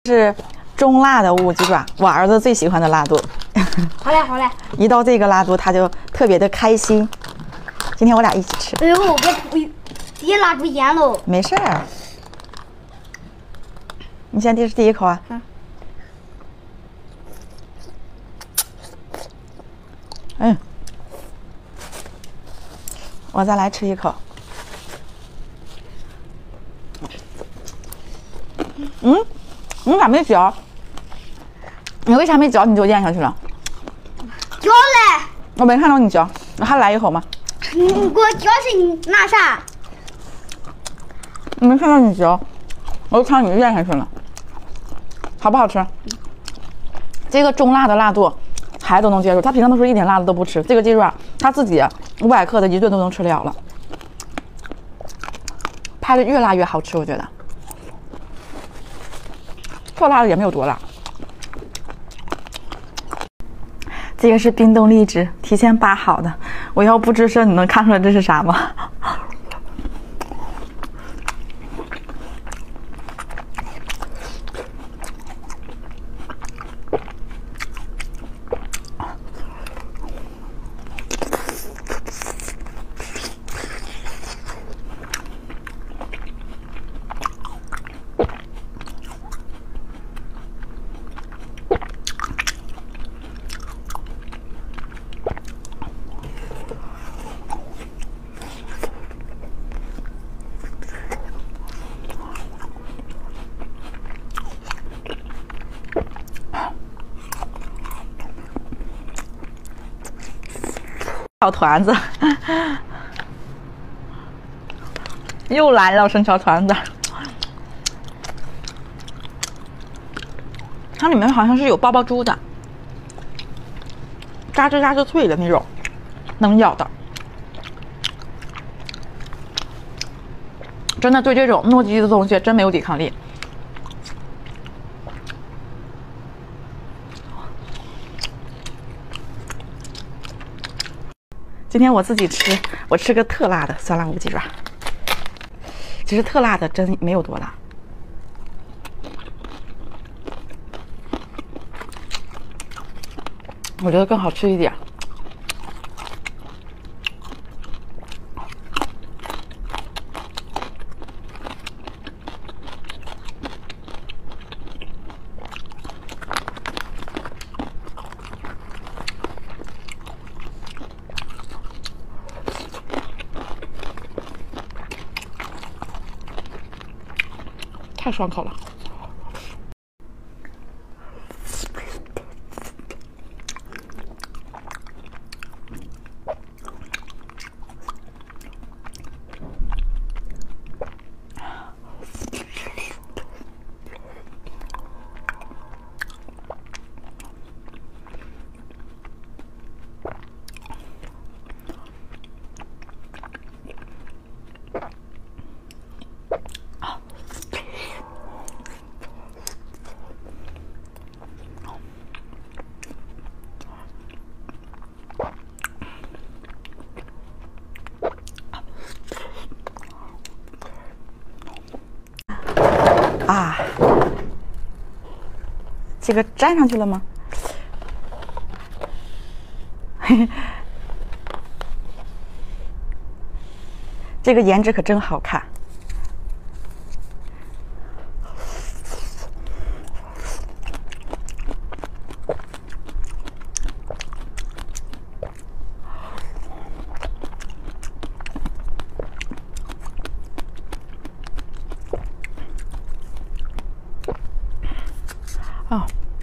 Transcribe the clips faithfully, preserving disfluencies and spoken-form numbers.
是中辣的五鸡爪，我儿子最喜欢的辣度。 好嘞，好嘞。 一到这个辣度，他就特别的开心。今天我俩一起吃。 哎呦，我别别拉出烟喽。 没事儿。你先吃第一口啊。嗯。嗯。我再来吃一口。嗯，你咋没嚼？你为啥没嚼你就咽下去了？ 嚼嘞！ 我没看到你嚼，我还来一口吗？ 你给我嚼是你那啥？ 我没看到你嚼，我就看到你咽下去了。好不好吃？这个中辣的辣度，孩子都能接受。他平常都是一点辣的都不吃，这个鸡爪他自己五百克的一顿都能吃了了。拍的越辣越好吃，我觉得。特辣的也没有多辣。这个是冰冻荔枝，提前扒好的。我要不吱声，你能看出来这是啥吗？小团子，又来了生小团子。它里面好像是有爆爆珠的，嘎吱嘎吱脆的那种，能咬的。真的对这种糯叽叽的东西真没有抵抗力。今天我自己吃，我吃个特辣的酸辣五鸡爪。其实特辣的真没有多辣，我觉得更好吃一点。太爽口了。啊，这个粘上去了吗？嘿嘿，这个颜值可真好看。哦，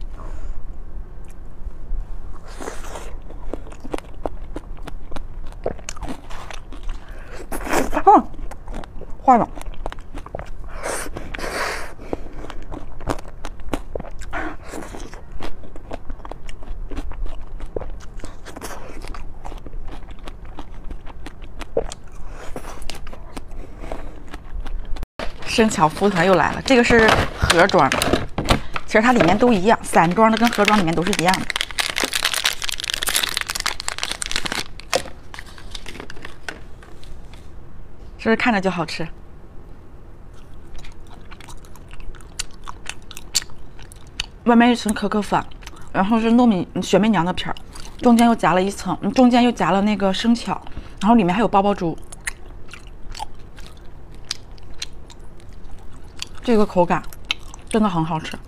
嗯，坏了。生巧福团又来了，这个是盒装的。其实它里面都一样，散装的跟盒装里面都是一样的。是不是看着就好吃？ 外面一层可可粉，然后是糯米雪媚娘的皮儿，中间又夹了一层，中间又夹了那个生巧，然后里面还有包包珠。这个口感真的很好吃。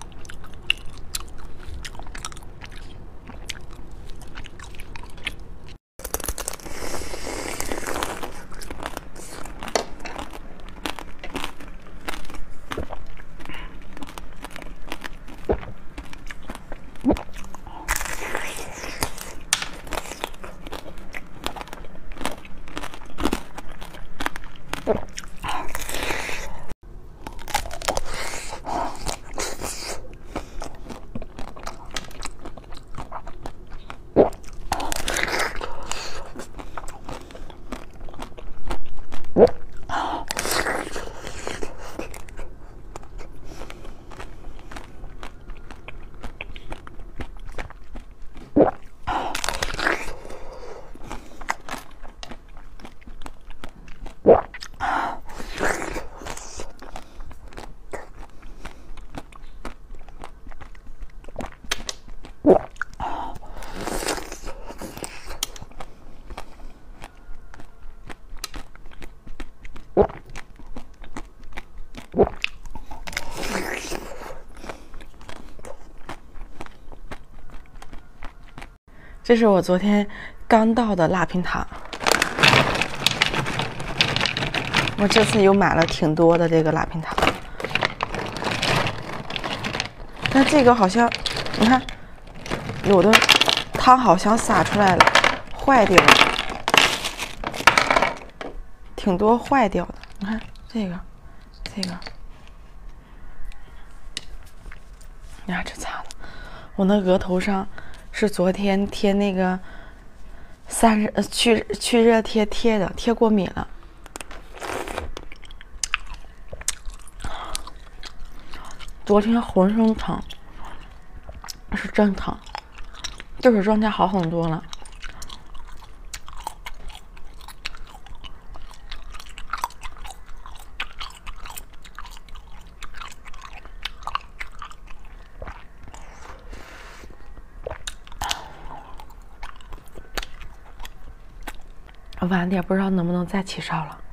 这是我昨天刚到的辣平糖，我这次又买了挺多的这个辣平糖，但这个好像，你看，有的汤好像洒出来了，坏掉了，挺多坏掉的。你看这个，这个，你看这擦的，我那额头上。是昨天贴那个散热去去热贴贴的，贴过敏了。昨天浑身疼，是真疼，就是状态好很多了。晚点不知道能不能再起烧了。